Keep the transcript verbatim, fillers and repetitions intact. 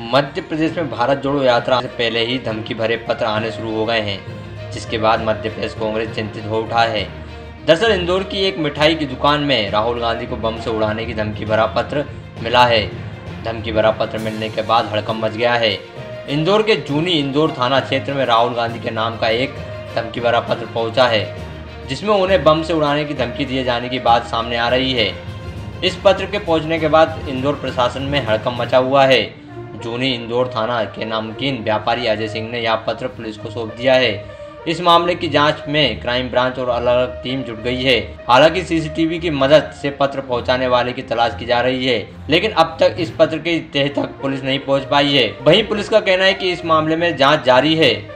मध्य प्रदेश में भारत जोड़ो यात्रा से पहले ही धमकी भरे पत्र आने शुरू हो गए हैं, जिसके बाद मध्य प्रदेश कांग्रेस चिंतित हो उठा है। दरअसल इंदौर की एक मिठाई की दुकान में राहुल गांधी को बम से उड़ाने की धमकी भरा पत्र मिला है। धमकी भरा पत्र मिलने के बाद हड़कंप मच गया है। इंदौर के जूनी इंदौर थाना क्षेत्र में राहुल गांधी के नाम का एक धमकी भरा पत्र पहुंचा है, जिसमें उन्हें बम से उड़ाने की धमकी दिए जाने की बात सामने आ रही है। इस पत्र के पहुंचने के बाद इंदौर प्रशासन में हड़कंप मचा हुआ है। जूनी इंदौर थाना के नामकीन व्यापारी अजय सिंह ने यह पत्र पुलिस को सौंप दिया है। इस मामले की जांच में क्राइम ब्रांच और अलग अलग टीम जुट गई है। हालांकि सीसीटीवी की मदद से पत्र पहुंचाने वाले की तलाश की जा रही है, लेकिन अब तक इस पत्र की तह तक पुलिस नहीं पहुंच पाई है। वहीं पुलिस का कहना है कि इस मामले में जांच जारी है।